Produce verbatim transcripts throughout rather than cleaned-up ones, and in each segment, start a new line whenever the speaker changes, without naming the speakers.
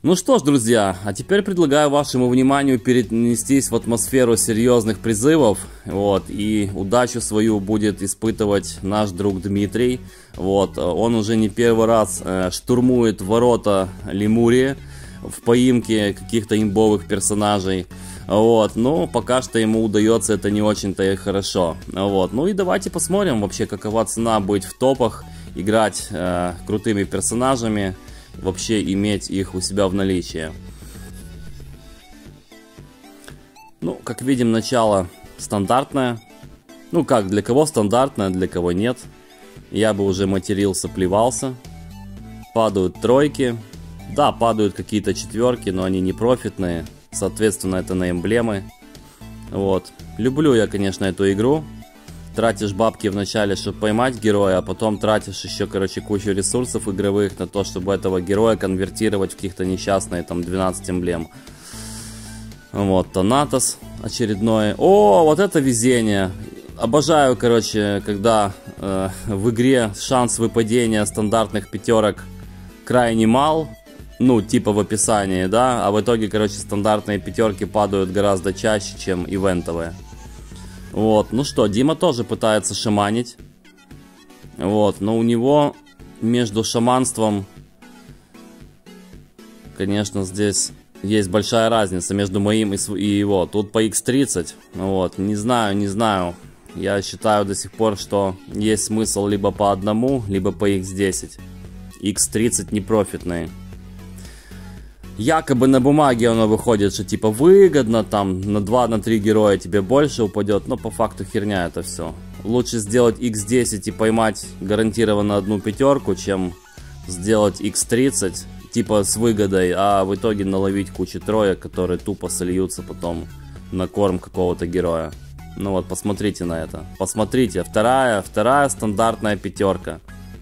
Ну что ж, друзья, а теперь предлагаю вашему вниманию перенестись в атмосферу серьезных призывов. Вот, и удачу свою будет испытывать наш друг Дмитрий. Вот, он уже не первый раз э, штурмует ворота Лемурии в поимке каких-то имбовых персонажей. Вот, но пока что ему удается это не очень-то и хорошо. Вот, ну и давайте посмотрим вообще, какова цена быть в топах, играть э, крутыми персонажами, вообще иметь их у себя в наличии. Ну, как видим, начало стандартное. Ну, как, для кого стандартное, для кого нет. Я бы уже матерился, плевался. Падают тройки. Да, падают какие-то четверки, но они не профитные. Соответственно, это на эмблемы. Вот. Люблю я, конечно, эту игру. Тратишь бабки в начале, чтобы поймать героя, а потом тратишь еще, короче, кучу ресурсов игровых на то, чтобы этого героя конвертировать в каких-то несчастные там двенадцать эмблем. Вот, Танатос очередной. О, вот это везение. Обожаю, короче, когда э, в игре шанс выпадения стандартных пятерок крайне мал. Ну, типа в описании, да, а в итоге, короче, стандартные пятерки падают гораздо чаще, чем ивентовые. Вот, ну что, Дима тоже пытается шаманить. Вот, но у него между шаманством, конечно, здесь есть большая разница между моим и, и его. Тут по икс тридцать, вот, не знаю, не знаю. Я считаю до сих пор, что есть смысл либо по одному, либо по икс десять. икс тридцать непрофитные. Якобы на бумаге оно выходит, что типа выгодно, там на два три героя тебе больше упадет, но по факту херня это все. Лучше сделать икс десять и поймать гарантированно одну пятерку, чем сделать икс тридцать типа с выгодой, а в итоге наловить кучу троек, которые тупо сольются потом на корм какого-то героя. Ну вот, посмотрите на это. Посмотрите, вторая, вторая стандартная пятерка.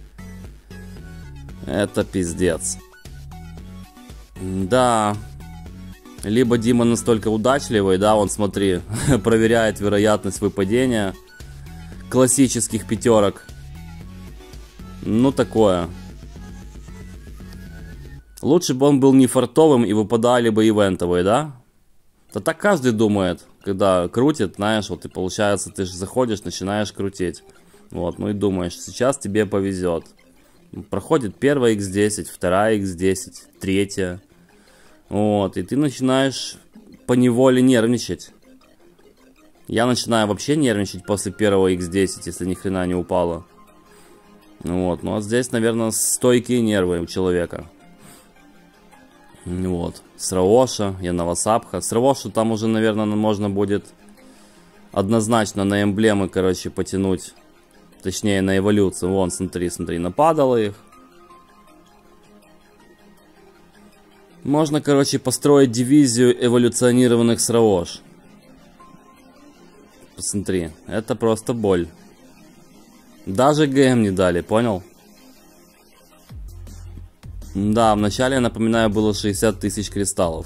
Это пиздец. Да, либо Дима настолько удачливый, да, он, смотри, проверяет вероятность выпадения классических пятерок. Ну, такое. Лучше бы он был не фартовым и выпадали бы ивентовые, да? Да так каждый думает, когда крутит, знаешь, вот и получается, ты же заходишь, начинаешь крутить. Вот, ну и думаешь, сейчас тебе повезет. Проходит первая икс десять, вторая икс десять, третья. Вот, и ты начинаешь поневоле нервничать. Я начинаю вообще нервничать после первого икс десять, если ни хрена не упало. Вот, ну а здесь, наверное, стойкие нервы у человека. Вот, с Раоша, Янавасабха. С Раошу там уже, наверное, можно будет однозначно на эмблемы, короче, потянуть. Точнее, на эволюцию. Вон, смотри, смотри, нападало их. Можно, короче, построить дивизию эволюционированных сраош. Посмотри, это просто боль. Даже ГМ не дали, понял? Да, вначале, я напоминаю, было шестьдесят тысяч кристаллов.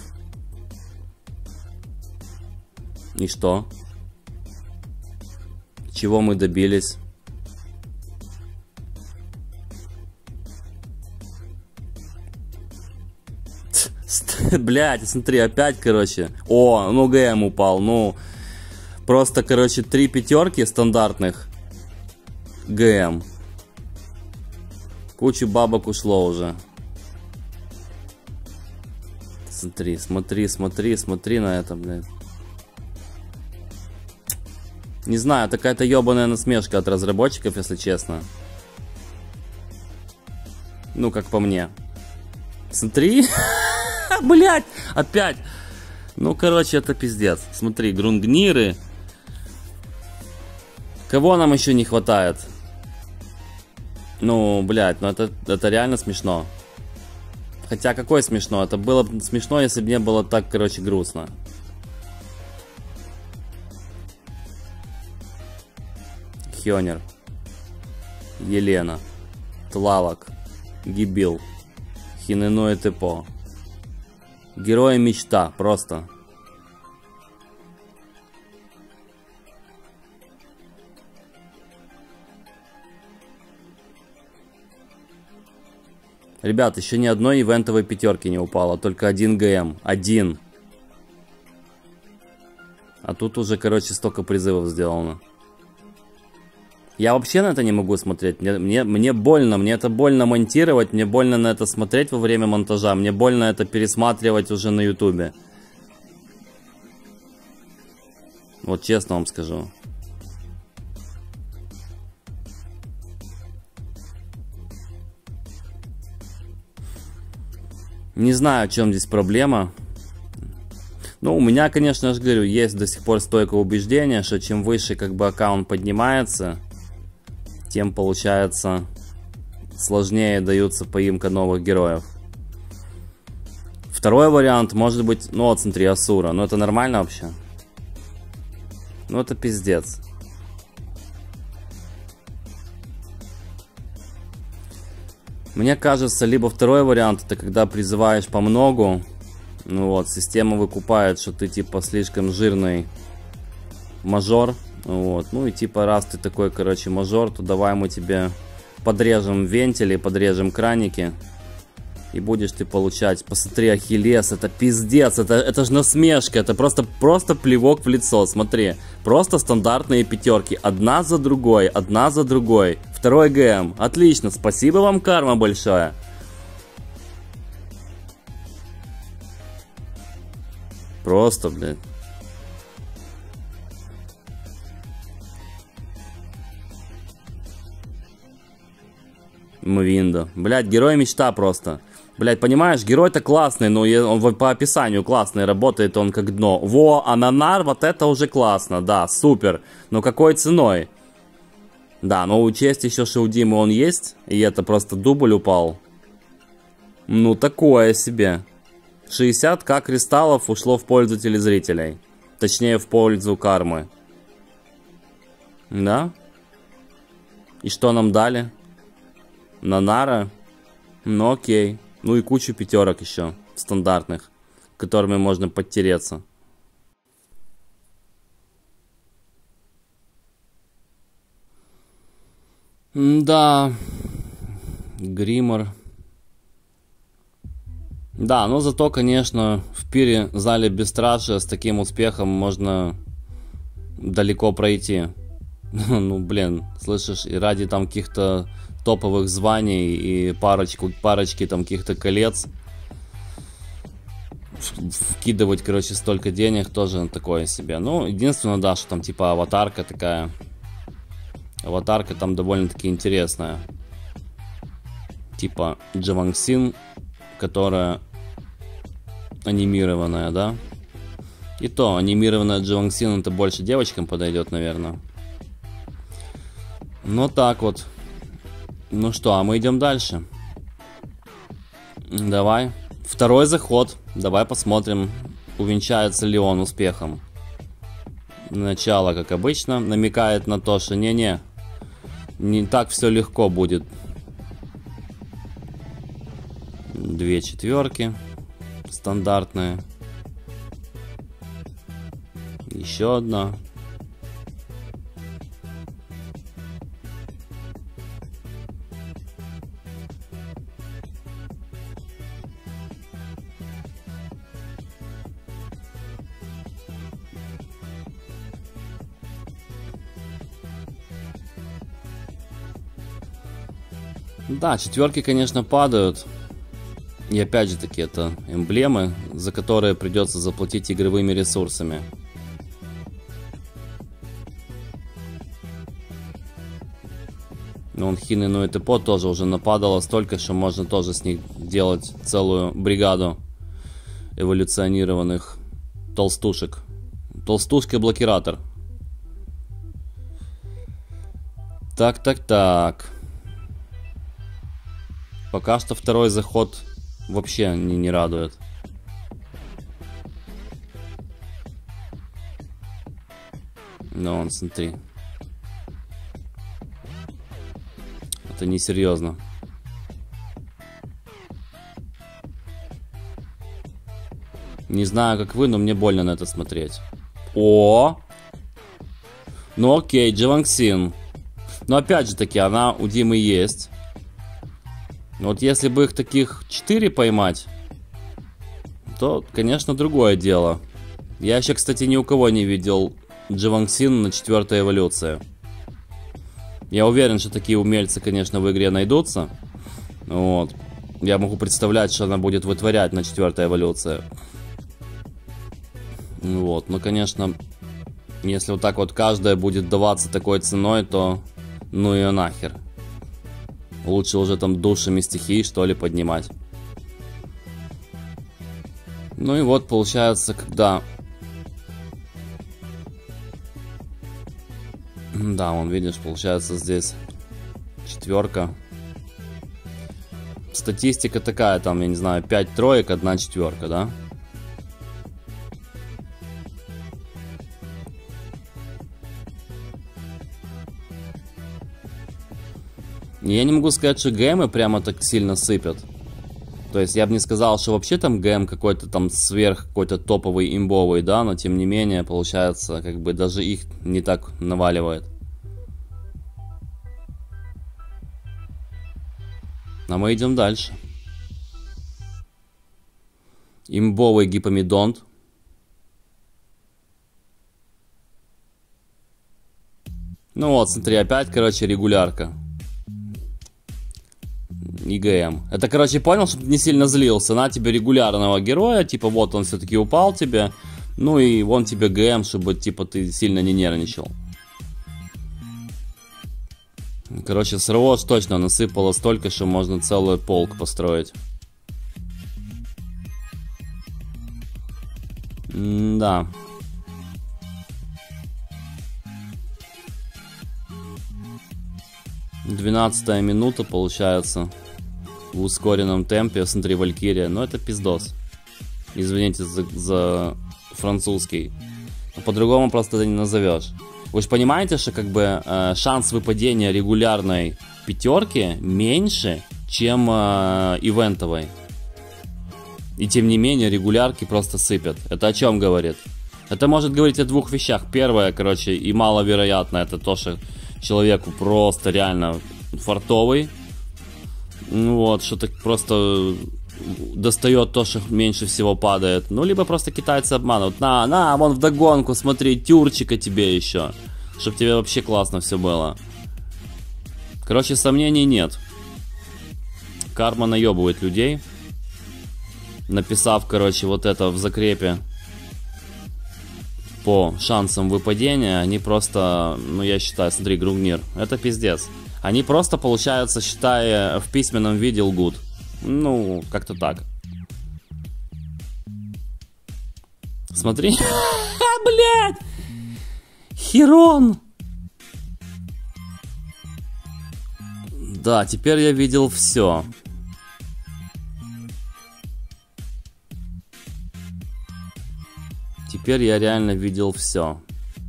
И что? Чего мы добились? Блять, смотри, опять, короче. О, ну ГМ упал, ну. Просто, короче, три пятерки стандартных. ГМ. Кучу бабок ушло уже. Смотри, смотри, смотри, смотри на это, блядь. Не знаю, это какая-то ебаная насмешка от разработчиков, если честно. Ну, как по мне. Смотри. Блять, опять. Ну, короче, это пиздец. Смотри, грунгниры. Кого нам еще не хватает? Ну, блять, ну это, это реально смешно. Хотя, какое смешно? Это было бы смешно, если бы не было так, короче, грустно. Хёнер. Елена. Тлавок. Гибил. Хинено и Тепо. Герои мечта, просто. Ребят, еще ни одной ивентовой пятерки не упало. Только один ГМ. Один. А тут уже, короче, столько призывов сделано. Я вообще на это не могу смотреть. Мне, мне, мне больно. Мне это больно монтировать. Мне больно на это смотреть во время монтажа. Мне больно это пересматривать уже на ютубе. Вот честно вам скажу. Не знаю, в чем здесь проблема. Ну, у меня, конечно же, говорю, есть до сих пор стойкое убеждение, что чем выше как бы аккаунт поднимается, тем, получается, сложнее даются поимка новых героев. Второй вариант может быть, ну вот смотри, Асура. Ну это нормально вообще? Ну это пиздец. Мне кажется, либо второй вариант, это когда призываешь по многу. Ну вот, система выкупает, что ты типа слишком жирный мажор. Вот, ну и типа раз ты такой, короче, мажор, то давай мы тебе подрежем вентили, подрежем краники. И будешь ты получать. Посмотри, Ахиллес, это пиздец, это, это же насмешка, это просто, просто плевок в лицо, смотри. Просто стандартные пятерки, одна за другой, одна за другой. Второй ГМ, отлично, спасибо вам, карма большое. Просто, блядь. Мвинда. Блядь, герой мечта просто. Блядь, понимаешь, герой-то классный, но он по описанию классный, работает он как дно. Во, Ананар, вот это уже классно, да, супер. Но какой ценой? Да, но учесть еще, что у Димы он есть, и это просто дубль упал. Ну, такое себе. шестьдесят тысяч кристаллов ушло в пользу телезрителей. Точнее, в пользу кармы. Да? И что нам дали? Нанара? Ну окей. Ну и кучу пятерок еще. Стандартных. Которыми можно подтереться. Да. Гримор. Да, но зато, конечно, в пире зале бесстрашия с таким успехом можно далеко пройти. Ну, блин, слышишь, и ради там каких-то топовых званий и парочку, парочки там каких-то колец вкидывать, короче, столько денег тоже такое себе. Ну, единственное, да, что там типа аватарка такая. Аватарка там довольно-таки интересная. Типа Джавангсин, которая анимированная, да? И то, анимированная Джавангсин, это больше девочкам подойдет, наверное. Ну так вот. Ну что, а мы идем дальше. Давай. Второй заход. Давай посмотрим, увенчается ли он успехом. Начало, как обычно, намекает на то, что не-не, не так все легко будет. Две четверки. Стандартные. Еще одна. Да, четверки, конечно, падают. И опять же таки, это эмблемы, за которые придется заплатить игровыми ресурсами. Но он хины, ну и ТПО тоже уже нападало столько, что можно тоже с них делать целую бригаду эволюционированных толстушек. Толстушка-блокиратор. Так, так, так. Пока что второй заход вообще не, не радует. Но он, смотри. Это несерьезно. Не знаю, как вы, но мне больно на это смотреть. О! Ну окей, Джавангсин. Но опять же таки, она у Димы есть. Вот если бы их таких четыре поймать, то, конечно, другое дело. Я еще, кстати, ни у кого не видел Дживангсин на четвертой эволюции. Я уверен, что такие умельцы, конечно, в игре найдутся. Вот. Я могу представлять, что она будет вытворять на четвертой эволюции. Вот. Но, конечно, если вот так вот каждая будет даваться такой ценой, то ну ее нахер. Лучше уже там душами стихий, что ли, поднимать. Ну и вот, получается, когда... Да, вон, видишь, получается здесь четверка. Статистика такая, там, я не знаю, пять троек, одна четверка, да? Я не могу сказать, что ГМы прямо так сильно сыпят. То есть я бы не сказал, что вообще там ГМ какой-то там сверх какой-то топовый, имбовый, да, но тем не менее, получается, как бы даже их не так наваливает. А мы идем дальше. Имбовый гипомидонт. Ну вот, смотри, опять, короче, регулярка. И ГМ. Это, короче, понял, чтобы не сильно злился. На тебе регулярного героя, типа вот он все-таки упал тебе. Ну и вон тебе ГМ, чтобы типа ты сильно не нервничал. Короче, с РО точно насыпало столько, что можно целый полк построить. М-да. двенадцатая минута получается. В ускоренном темпе. Смотри, Валькирия. Ну это пиздос. Извините за, за французский. По-другому просто это не назовешь. Вы же понимаете, что как бы э, шанс выпадения регулярной пятерки меньше, чем э, ивентовой. И тем не менее регулярки просто сыпят. Это о чем говорит? Это может говорить о двух вещах. Первое, короче, и маловероятно, это то, что человеку просто реально фартовый. Ну вот, что-то просто достает то, что меньше всего падает. Ну, либо просто китайцы обманывают. На, на, вон вдогонку, смотри, тюрчика тебе еще. Чтоб тебе вообще классно все было. Короче, сомнений нет. Карма наебывает людей. Написав, короче, вот это в закрепе по шансам выпадения, они просто, ну я считаю, смотри, Гругнир, это пиздец. Они просто, получается, считая в письменном виде, лгут. Ну, как-то так. Смотри. Блядь! Херон! Да, теперь я видел все. Теперь я реально видел все.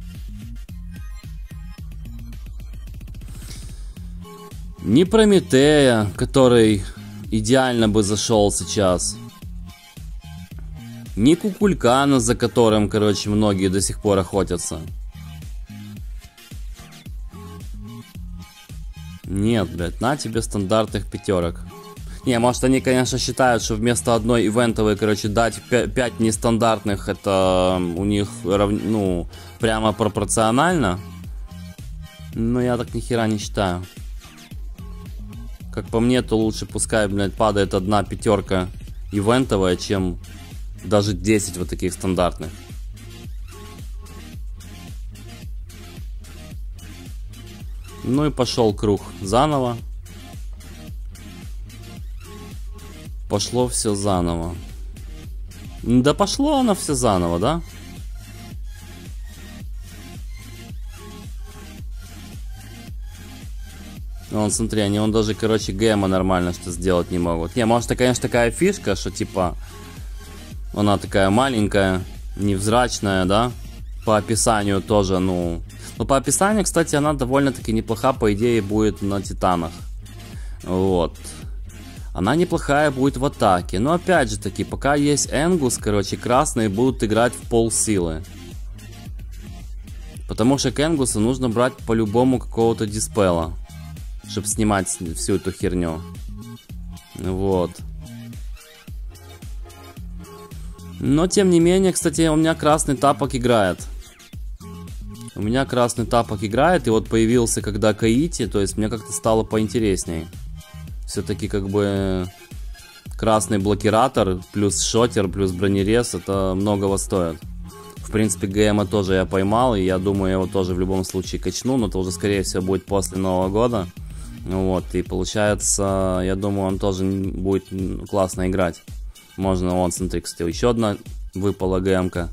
Ни Прометея, который идеально бы зашел сейчас. Ни Кукулькана, за которым, короче, многие до сих пор охотятся. Нет, блядь, на тебе стандартных пятерок. Не, может они, конечно, считают, что вместо одной ивентовой, короче, дать пять нестандартных, это у них, ну, прямо пропорционально. Но я так ни хера не считаю. Как по мне, то лучше пускай, блядь, падает одна пятерка ивентовая, чем даже десять вот таких стандартных. Ну и пошел круг заново. Пошло все заново. Да пошло оно все заново, да? Вон, смотри, они он даже, короче, ГМа нормально что сделать не могут. Не, может, это, конечно, такая фишка, что, типа, она такая маленькая, невзрачная, да? По описанию тоже, ну... Ну, по описанию, кстати, она довольно-таки неплоха, по идее, будет на Титанах. Вот. Она неплохая будет в атаке. Но, опять же таки, пока есть Энгус, короче, красные будут играть в полсилы. Потому что к Энгусу нужно брать по-любому какого-то диспела, чтобы снимать всю эту херню. Вот. Но, тем не менее, кстати, у меня красный тапок играет. У меня красный тапок играет, и вот появился, когда Каити, то есть мне как-то стало поинтересней. Все-таки, как бы, красный блокиратор, плюс шотер, плюс бронерез, это многого стоит. В принципе, ГМа тоже я поймал, и я думаю, я его тоже в любом случае качну, но это уже, скорее всего, будет после Нового года. Вот, и получается, я думаю, он тоже будет классно играть. Можно, вон, смотри, кстати, еще одна выпала ГМка.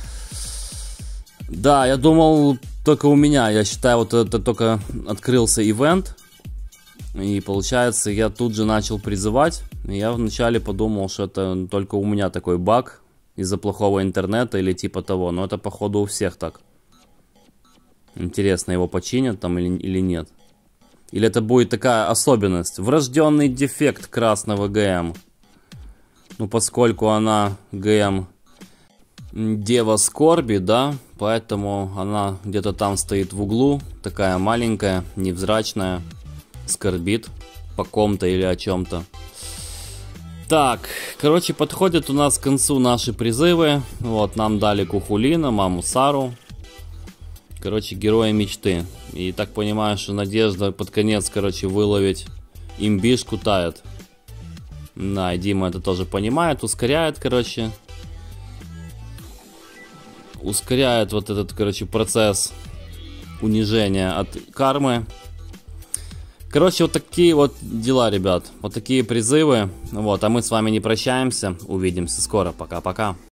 Да, я думал, только у меня, я считаю, вот это только открылся ивент. И получается, я тут же начал призывать. И я вначале подумал, что это только у меня такой баг из-за плохого интернета или типа того. Но это, походу, у всех так. Интересно, его починят там или, или нет. Или это будет такая особенность. Врожденный дефект красного ГМ. Ну, поскольку она ГМ Дева Скорби, да, поэтому она где-то там стоит в углу. Такая маленькая, невзрачная. Скорбит по ком-то или о чем-то. Так, короче, подходят у нас к концу наши призывы. Вот, нам дали Кухулина, маму Сару. Короче, герои мечты. И так понимаю, что надежда под конец, короче, выловить имбишку тает. Да, и Дима это тоже понимает, ускоряет, короче. Ускоряет вот этот, короче, процесс унижения от кармы. Короче, вот такие вот дела, ребят. Вот такие призывы. Вот, а мы с вами не прощаемся. Увидимся скоро. Пока-пока.